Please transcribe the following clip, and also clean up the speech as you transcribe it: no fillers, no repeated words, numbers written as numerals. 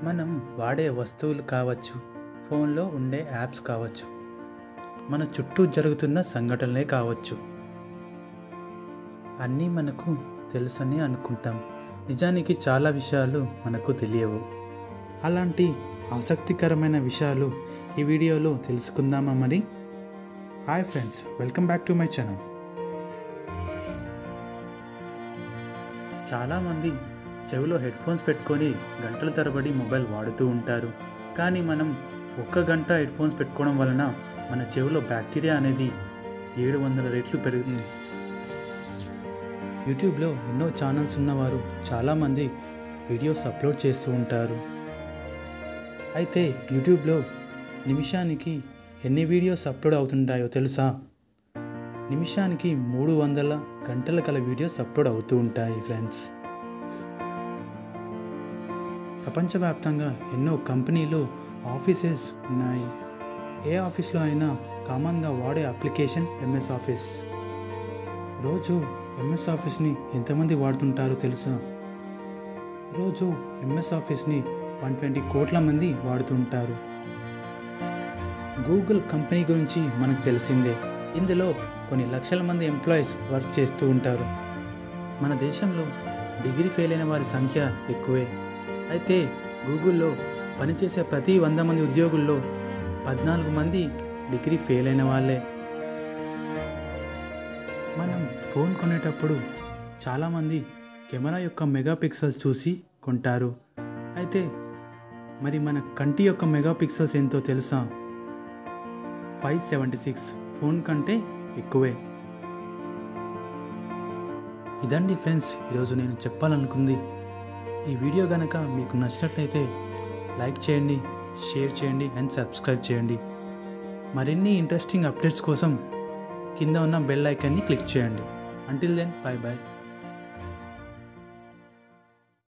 మనం వాడే వస్తువులు కావచ్చు, ఫోన్లో ఉండే యాప్స్ కావచ్చు, మన చుట్టూ జరుగుతున్న సంఘటనలే కావచ్చు, అన్నీ మనకు తెలుసని అనుకుంటాం. నిజానికి చాలా విషయాలు మనకు తెలియవు. అలాంటి ఆసక్తికరమైన విషయాలు ఈ వీడియోలో తెలుసుకుందామా మరి? Hi friends, welcome back to my channel. చాలామంది చెవిలో హెడ్ ఫోన్స్ పెట్టుకొని గంటల తరబడి మొబైల్ వాడుతూ ఉంటారు. కానీ మనం 1 గంట హెడ్ ఫోన్స్ పెట్టుకోవడం వలన మన చెవిలో బ్యాక్టీరియా అనేది 700 రెట్లు పెరుగుతుంది. యూట్యూబ్లో ఎన్నో ఛానల్స్ ఉన్నవారు చాలామంది వీడియోస్ అప్లోడ్ చేస్తూ ఉంటారు. అయితే యూట్యూబ్లో నిమిషానికి ఎన్ని వీడియోస్ అప్లోడ్ అవుతుంటాయో తెలుసా? నిమిషానికి 300 గంటల కల వీడియోస్ అప్లోడ్ అవుతూ ఉంటాయి ఫ్రెండ్స్. ప్రపంచవ్యాప్తంగా ఎన్నో కంపెనీలు, ఆఫీసెస్ ఉన్నాయి. ఏ ఆఫీస్లో అయినా కామన్గా వాడే అప్లికేషన్ ఎంఎస్ ఆఫీస్. రోజు ఎంఎస్ ఆఫీస్ని ఎంతమంది వాడుతుంటారో తెలుసా? రోజు ఎంఎస్ ఆఫీస్ని 120 కోట్ల మంది వాడుతుంటారు. గూగుల్ కంపెనీ గురించి మనకు తెలిసిందే. ఇందులో కొన్ని లక్షల మంది ఎంప్లాయీస్ వర్క్ చేస్తూ ఉంటారు. మన దేశంలో డిగ్రీ ఫెయిల్ అయిన వారి సంఖ్య ఎక్కువే. అయితే గూగుల్లో పనిచేసే ప్రతి 100 మంది ఉద్యోగుల్లో 14 మంది డిగ్రీ ఫెయిల్ అయిన వాళ్ళే. మనం ఫోన్ కొనేటప్పుడు చాలామంది కెమెరా యొక్క మెగాపిక్సెల్స్ చూసి కొంటారు. అయితే మరి మన కంటి యొక్క మెగాపిక్సెల్స్ ఎంతో తెలుసా? 576. ఫోన్ కంటే ఎక్కువే. ఇదండి ఫ్రెండ్స్ ఈరోజు నేను చెప్పాలనుకుంది. ఈ వీడియో కనుక మీకు నచ్చినట్లయితే లైక్ చేయండి, షేర్ చేయండి అండ్ సబ్స్క్రైబ్ చేయండి. మరిన్ని ఇంట్రెస్టింగ్ అప్డేట్స్ కోసం కింద ఉన్న బెల్ ఐకాన్ని క్లిక్ చేయండి. Until then, bye bye.